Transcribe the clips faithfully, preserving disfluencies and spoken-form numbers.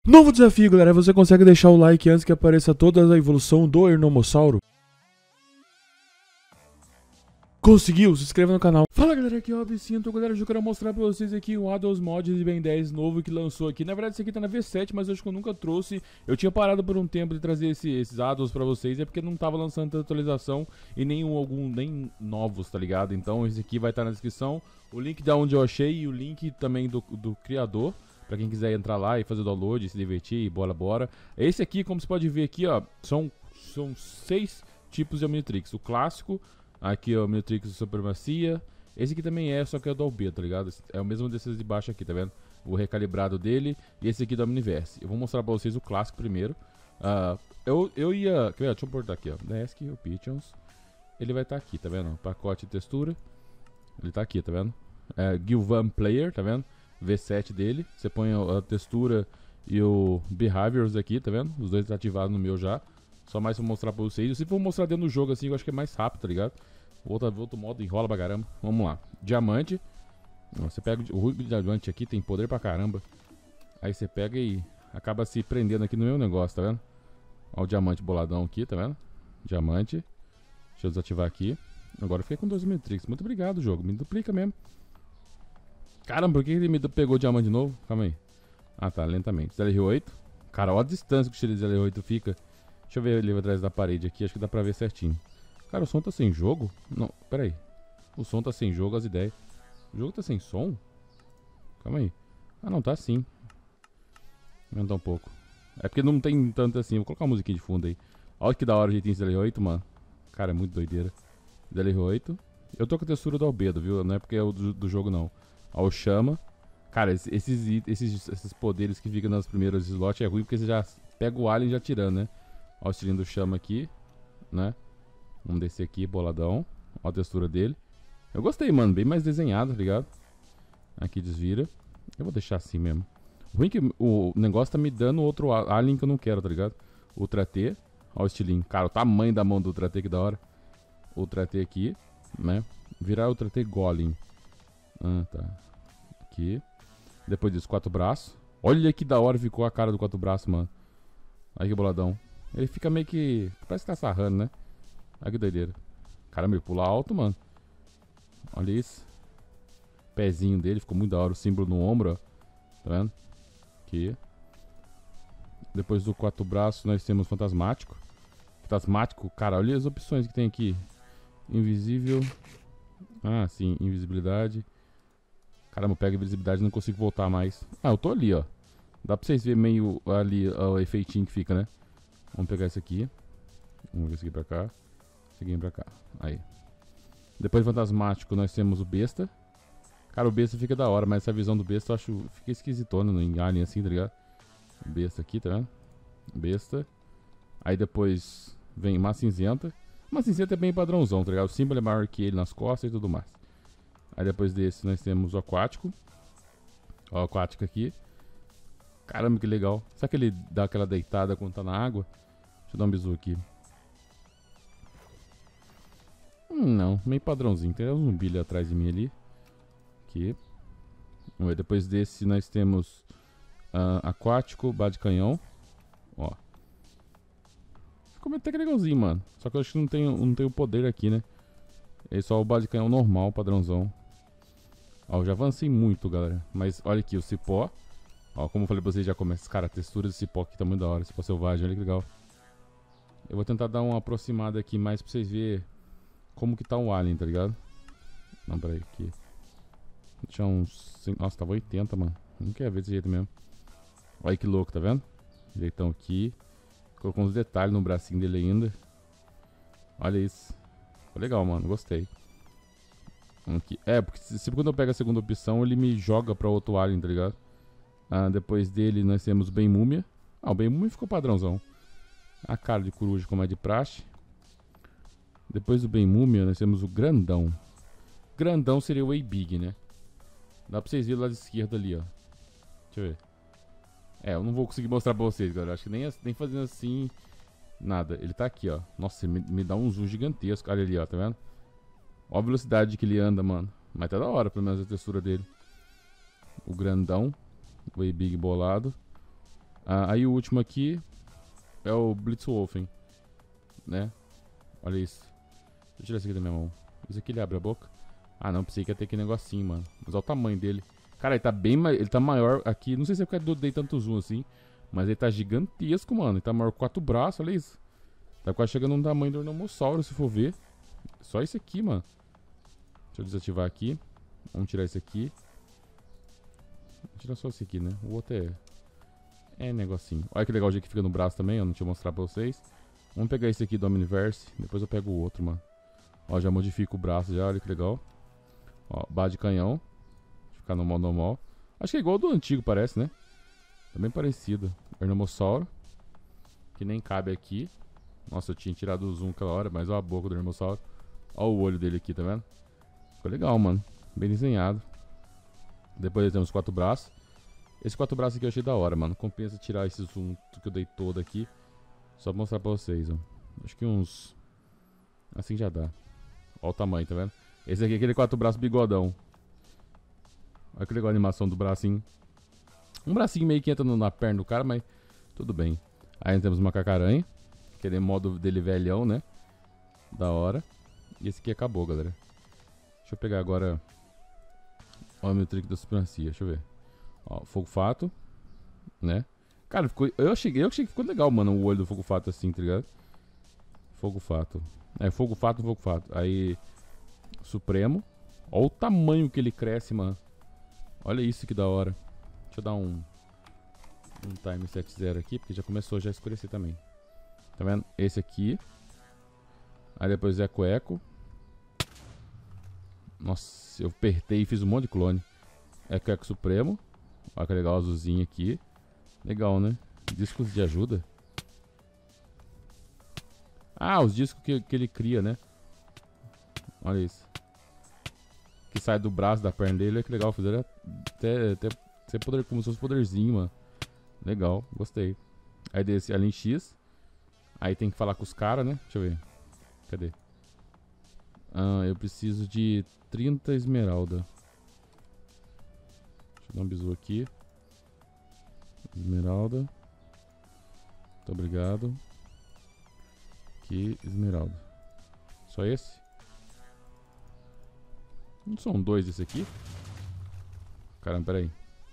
Novo desafio, galera. Você consegue deixar o like antes que apareça toda a evolução do Ernomossauro? Conseguiu? Se inscreva no canal. Fala, galera, aqui é o Absinto. Galera, eu quero mostrar pra vocês aqui um Addons Mods de Ben dez novo que lançou aqui. Na verdade, esse aqui tá na V sete, mas eu acho que eu nunca trouxe. Eu tinha parado por um tempo de trazer esse, esses Addons pra vocês, é porque não tava lançando tanta atualização e nenhum, algum, nem novos, tá ligado? Então esse aqui vai estar na descrição. O link da onde eu achei e o link também do, do criador. Pra quem quiser entrar lá e fazer download, se divertir e bora, bora. Esse aqui, como você pode ver aqui, ó, são, são seis tipos de Omnitrix. O clássico, aqui é o Omnitrix de Supremacia. Esse aqui também é, só que é o do Albedo, tá ligado? É o mesmo desses de baixo aqui, tá vendo? O recalibrado dele e esse aqui do Omniverse. Eu vou mostrar pra vocês o clássico primeiro. Uh, eu, eu ia... Quer ver? Deixa eu botar aqui, ó. Desk, o Pigeons. Ele vai estar tá aqui, tá vendo? Pacote e textura. Ele tá aqui, tá vendo? É, Gilvan Player, tá vendo? V sete dele, você põe a, a textura e o Behaviors aqui, tá vendo? Os dois tá ativados no meu já. Só mais pra mostrar pra vocês. Se for mostrar dentro do jogo assim, eu acho que é mais rápido, tá ligado? O outro, outro modo enrola pra caramba. Vamos lá. Diamante. Você pega o ruído de diamante aqui, tem poder pra caramba. Aí você pega e acaba se prendendo aqui no meu negócio, tá vendo? Ó o diamante boladão aqui, tá vendo? Diamante. Deixa eu desativar aqui. Agora eu fiquei com dois Omnitrix. Muito obrigado, jogo. Me duplica mesmo. Caramba, por que ele me pegou o diamante de novo? Calma aí. Ah, tá, lentamente. Z L R oito. Cara, olha a distância que o Z L R oito fica. Deixa eu ver ele atrás da parede aqui. Acho que dá pra ver certinho. Cara, o som tá sem jogo? Não, pera aí. O som tá sem jogo, as ideias. O jogo tá sem som? Calma aí. Ah, não, tá sim. Aumentar um pouco. É porque não tem tanto assim. Vou colocar uma musiquinha de fundo aí. Olha que da hora o jeitinho Z L R oito, mano. Cara, é muito doideira. Z L R oito. Eu tô com a textura do Albedo, viu? Não é porque é o do, do jogo, não. Ó, o Chama. Cara, esses, esses, esses poderes que ficam nas primeiras slots é ruim porque você já pega o alien já tirando, né? Ó o estilinho do Chama aqui, né? Vamos descer aqui, boladão. Ó a textura dele. Eu gostei, mano. Bem mais desenhado, tá ligado? Aqui desvira. Eu vou deixar assim mesmo. O ruim é que o negócio tá me dando outro alien que eu não quero, tá ligado? Ultra T. Ó o estilinho. Cara, o tamanho da mão do Ultra T, que da hora. Ultra T aqui, né? Virar Ultra T Golem. Ah, tá. Aqui. Depois disso, quatro braços. Olha que da hora ficou a cara do quatro braços, mano. Aí que boladão. Ele fica meio que... Parece que tá sarrando, né? Olha que doideira. Caramba, ele pula alto, mano. Olha isso. Pezinho dele, ficou muito da hora. O símbolo no ombro, ó. Tá vendo? Aqui. Depois do quatro braços, nós temos Fantasmático. Fantasmático, cara, olha as opções que tem aqui. Invisível. Ah, sim, invisibilidade. Caramba, pega invisibilidade e não consigo voltar mais. Ah, eu tô ali, ó. Dá pra vocês verem meio ali ó, o efeitinho que fica, né? Vamos pegar esse aqui. Vamos ver esse aqui pra cá. Esse aqui pra cá. Aí. Depois do fantasmático nós temos o besta. Cara, o besta fica da hora, mas essa visão do besta eu acho... Fica esquisitona no em alien assim, tá ligado? Besta aqui, tá vendo? Besta. Aí depois vem uma cinzenta. Uma cinzenta é bem padrãozão, tá ligado? O símbolo é maior que ele nas costas e tudo mais. Aí depois desse nós temos o aquático. Ó, o aquático aqui. Caramba, que legal. Será que ele dá aquela deitada quando tá na água? Deixa eu dar um bisu aqui. Hum, não, meio padrãozinho. Tem um zumbi ali atrás de mim ali. Aqui. Vamos ver, depois desse nós temos uh, aquático, bala de canhão. Ó. Ficou até que legalzinho, mano. Só que eu acho que não tem, não tem o poder aqui, né? É só o bala de canhão normal, padrãozão. Ó, eu já avancei muito, galera. Mas olha aqui, o cipó. Ó, como eu falei pra vocês, já começa. Cara, a textura desse cipó aqui tá muito da hora. Cipó selvagem, olha que legal. Eu vou tentar dar uma aproximada aqui mais pra vocês verem como que tá o alien, tá ligado? Não, peraí, aqui. Deixa uns... Nossa, tava oitenta, mano. Não quer ver desse jeito mesmo. Olha que louco, tá vendo? Jeitão aqui. Colocou uns detalhes no bracinho dele ainda. Olha isso. Ficou legal, mano. Gostei. Aqui. É, porque se, se quando eu pego a segunda opção, ele me joga pra outro alien, tá ligado? Ah, depois dele nós temos o Ben Múmia. Ah, o Ben Múmia ficou padrãozão. A cara de coruja como é de praxe. Depois do Ben Múmia nós temos o Grandão. Grandão seria o A-Big, né? Dá pra vocês verem lá da esquerda ali, ó. Deixa eu ver. É, eu não vou conseguir mostrar pra vocês, galera. Acho que nem, nem fazendo assim... Nada. Ele tá aqui, ó. Nossa, me, me dá um zoom gigantesco. Olha ali, ó. Tá vendo? Olha a velocidade que ele anda, mano. Mas tá da hora, pelo menos, a textura dele. O Grandão. O A-Big bolado. Ah, aí o último aqui é o Blitzwolfen, né? Olha isso. Deixa eu tirar isso aqui da minha mão. Isso aqui ele abre a boca? Ah não, pensei que ia ter aquele negocinho, mano. Mas olha o tamanho dele. Cara, ele tá bem mais... Ele tá maior aqui. Não sei se é porque eu dei tanto zoom assim. Mas ele tá gigantesco, mano. Ele tá maior que quatro braços, olha isso. Tá quase chegando no tamanho do Ornomossauro, se for ver. Só isso aqui, mano. Deixa eu desativar aqui. Vamos tirar esse aqui. Vou tirar só esse aqui, né? O outro é... É negocinho. Olha que legal o jeito que fica no braço também, ó. Não tinha mostrar pra vocês. Vamos pegar esse aqui do Omniverse. Depois eu pego o outro, mano. Ó, já modifico o braço já, olha que legal. Ó, barra de canhão. Ficar normal, normal. Acho que é igual ao do antigo, parece, né? Tá bem parecido. Ornomossauro. Que nem cabe aqui. Nossa, eu tinha tirado o zoom aquela hora, mas ó a boca do Ornomossauro. Ó o olho dele aqui, tá vendo? Ficou legal, mano. Bem desenhado. Depois temos quatro braços. Esse quatro braços aqui eu achei da hora, mano. Compensa tirar esse zoom que eu dei todo aqui. Só pra mostrar pra vocês, ó. Acho que uns... Assim já dá. Ó o tamanho, tá vendo? Esse aqui é aquele quatro braços bigodão. Olha que legal a animação do bracinho. Um bracinho meio que entra na perna do cara, mas tudo bem. Aí temos uma macaco-aranha. Aquele modo dele velhão, né? Da hora. E esse aqui acabou, galera. Deixa eu pegar agora... Ó, o meu trick da supremacia, deixa eu ver. Ó, fogo fato, né? Cara, ficou, eu, achei, eu achei que ficou legal, mano, o olho do fogo fato assim, tá ligado? Fogo fato. É, fogo fato, fogo fato. Aí, supremo. Ó o tamanho que ele cresce, mano. Olha isso que da hora. Deixa eu dar um... Um time sete zero aqui, porque já começou já a escurecer também. Tá vendo? Esse aqui. Aí depois Eco Eco. Nossa, eu apertei e fiz um monte de clone. Eco Eco Supremo. Olha que legal, azulzinho aqui. Legal, né? Discos de ajuda. Ah, os discos que, que ele cria, né? Olha isso. Que sai do braço, da perna dele. Olha que legal. Fizeram até, até, até poder, como se fosse poderzinho, mano. Legal, gostei. Aí desse além X. Aí tem que falar com os caras, né? Deixa eu ver. Cadê? Ah, eu preciso de trinta esmeralda. Deixa eu dar um bisu aqui. Esmeralda. Muito obrigado. Aqui, esmeralda. Só esse? Não são dois esse aqui? Caramba, peraí.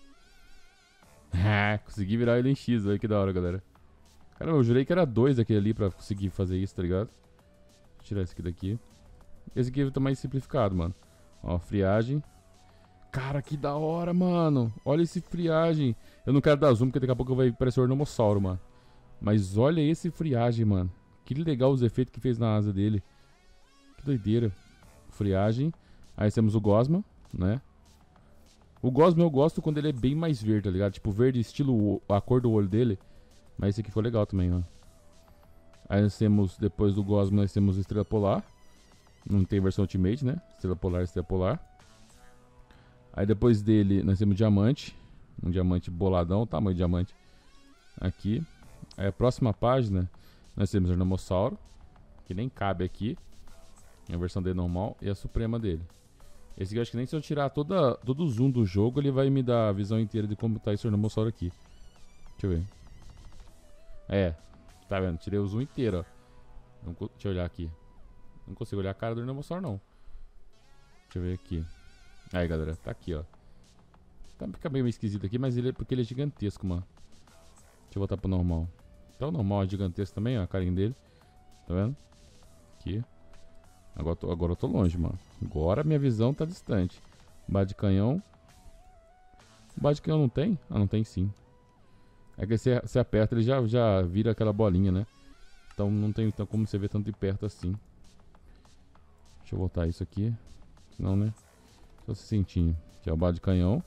Ah, consegui virar ele em X. Olha que da hora, galera. Caramba, eu jurei que era dois aquele ali pra conseguir fazer isso, tá ligado? Vou tirar esse aqui daqui. Esse aqui tá mais simplificado, mano. Ó, friagem. Cara, que da hora, mano. Olha esse friagem. Eu não quero dar zoom, porque daqui a pouco vai parecer o Ornomossauro, mano. Mas olha esse friagem, mano. Que legal os efeitos que fez na asa dele. Que doideira. Friagem. Aí temos o Gosma, né? O Gosma eu gosto quando ele é bem mais verde, tá ligado? Tipo, verde estilo a cor do olho dele. Mas esse aqui ficou legal também, ó. Aí nós temos, depois do Gosma, nós temos Estrela Polar. Não tem versão Ultimate, né? Estrela Polar, Estrela Polar. Aí depois dele, nós temos Diamante. Um diamante boladão, tamanho de diamante. Aqui. Aí a próxima página, nós temos Ornomossauro. Que nem cabe aqui. A versão dele normal. E a Suprema dele. Esse aqui eu acho que nem se eu tirar toda, todo o zoom do jogo, ele vai me dar a visão inteira de como tá esse Ornomossauro aqui. Deixa eu ver. É, tá vendo? Tirei o zoom inteiro, ó. Não, deixa eu olhar aqui. Não consigo olhar a cara do Ornomossauro, não. Deixa eu ver aqui. Aí, galera, tá aqui, ó. Tá, fica bem meio esquisito aqui, mas ele é porque ele é gigantesco, mano. Deixa eu voltar pro normal. Então o normal é gigantesco também, ó, a carinha dele. Tá vendo? Aqui. Agora, tô, agora eu tô longe, mano. Agora minha visão tá distante. Barra de canhão. Barra de canhão não tem? Ah, não tem sim. É que você, você aperta, ele já, já vira aquela bolinha, né? Então não tem então, como você ver tanto de perto assim. Deixa eu voltar isso aqui. Senão, né? Só esse cintinho. Que é o barra de canhão.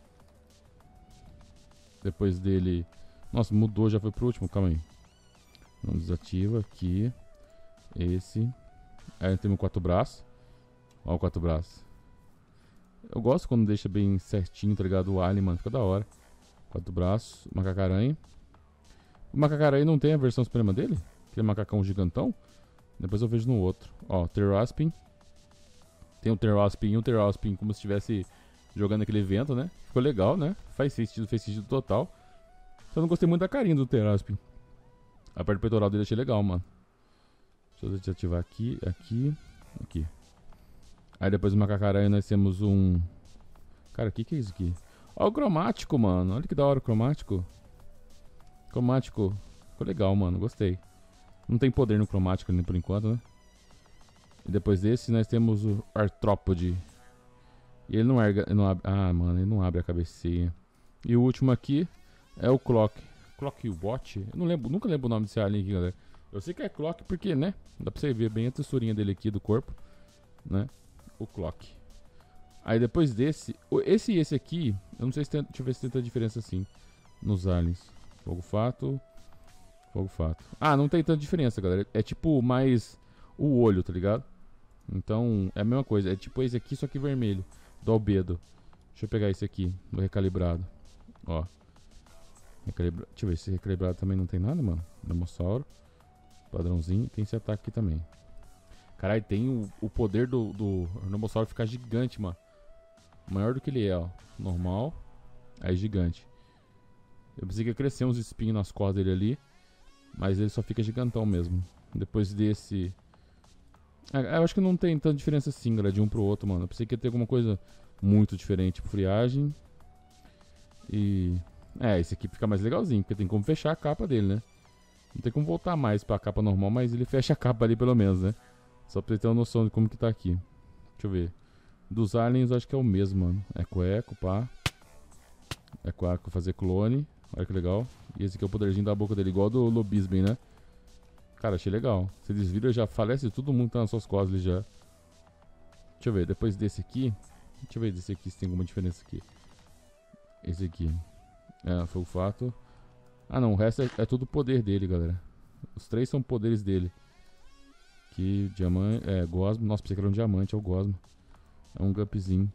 Depois dele... Nossa, mudou, já foi pro último. Calma aí. Não desativa aqui. Esse. Aí temos o quatro braços. Olha o quatro braços. Eu gosto quando deixa bem certinho, tá ligado? O alien, mano. Fica da hora. Quatro braços. Macaco-aranha. O macaco-aranha não tem a versão suprema dele? Aquele macacão gigantão? Depois eu vejo no outro. Ó, Terraspin. Tem um Terraspin e um Terraspin como se estivesse jogando aquele evento, né? Ficou legal, né? Faz sentido, fez sentido total. Só não gostei muito da carinha do Terasp. A parte peitoral dele achei legal, mano. Deixa eu desativar aqui, aqui, aqui. Aí depois do macacaranha nós temos um... Cara, o que que é isso aqui? Ó o cromático, mano. Olha que da hora o cromático. Cromático. Ficou legal, mano. Gostei. Não tem poder no cromático nem por enquanto, né? E depois desse nós temos o artrópode. E ele não, erga, ele não abre... Ah, mano, ele não abre a cabeceira. E o último aqui é o Clock. Clock Watch? Eu não lembro, nunca lembro o nome desse alien aqui, galera. Eu sei que é Clock porque, né? Dá pra você ver bem a texturinha dele aqui do corpo, né? O Clock. Aí depois desse, esse e esse aqui, eu não sei se tem, deixa eu ver se tem tanta diferença assim nos aliens. Fogo Fato, Fogo Fato. Ah, não tem tanta diferença, galera. É tipo mais o olho, tá ligado? Então, é a mesma coisa. É tipo esse aqui, só que vermelho. Do albedo. Deixa eu pegar esse aqui, do recalibrado. Ó. Recalibra... Deixa eu ver se recalibrado também não tem nada, mano. Dinossauro. Padrãozinho. Tem esse ataque aqui também. Caralho, tem o, o poder do, do Dinossauro ficar gigante, mano. Maior do que ele é, ó. Normal. Aí gigante. Eu pensei que ia crescer uns espinhos nas costas dele ali. Mas ele só fica gigantão mesmo. Depois desse... Eu acho que não tem tanta diferença assim, galera, de um pro outro, mano. Eu pensei que ia ter alguma coisa muito diferente. Tipo, friagem. E... É, esse aqui fica mais legalzinho, porque tem como fechar a capa dele, né? Não tem como voltar mais pra capa normal, mas ele fecha a capa ali pelo menos, né? Só pra você ter uma noção de como que tá aqui. Deixa eu ver. Dos aliens, eu acho que é o mesmo, mano. Eco-eco, pá. Eco-eco, fazer clone. Olha que legal. E esse aqui é o poderzinho da boca dele, igual do Lobisbane, né? Cara, achei legal. Você desvira, já falece todo mundo que tá nas suas costas ali já. Deixa eu ver, depois desse aqui. Deixa eu ver desse aqui se tem alguma diferença aqui. Esse aqui. É, foi o fato. Ah não, o resto é, é tudo poder dele, galera. Os três são poderes dele. Aqui, diamante, é, gosmo. Nossa, pensei que era um diamante, é o gosmo. É um gupzinho.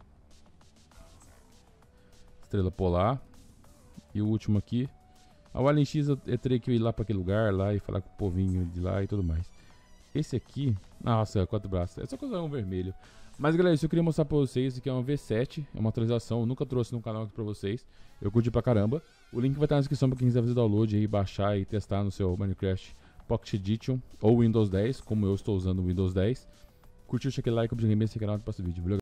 Estrela polar. E o último aqui. A Alien X eu, eu teria que ir lá pra aquele lugar lá e falar com o povinho de lá e tudo mais. Esse aqui, nossa, quatro braços. É só coisa um vermelho. Mas galera, isso eu queria mostrar pra vocês. Isso aqui é uma V sete, é uma atualização. Eu nunca trouxe no canal aqui pra vocês. Eu curti pra caramba. O link vai estar na descrição pra quem quiser fazer download aí, baixar e testar no seu Minecraft Pocket Edition ou Windows dez, como eu estou usando o Windows dez. Curtiu, deixa aquele like, objeto e canal do próximo vídeo. Valeu.